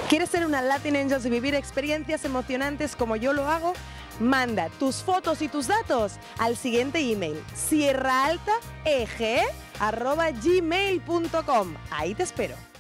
¿Quieres ser una Latin Angels y vivir experiencias emocionantes como yo lo hago? Manda tus fotos y tus datos al siguiente email: sierraaltaeg@gmail.com. Ahí te espero.